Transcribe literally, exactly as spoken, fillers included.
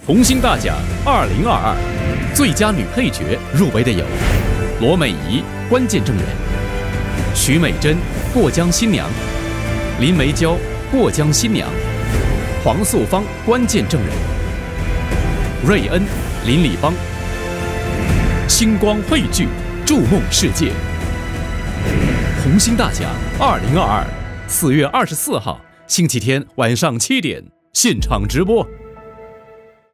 红星大奖二零二二最佳女配角入围的有罗美仪关键证人，徐美珍过江新娘，林梅娇过江新娘，黄素芳关键证人，瑞恩林立邦。星光汇聚，筑梦世界。红星大奖二零二二四月二十四号星期天晚上七点现场直播。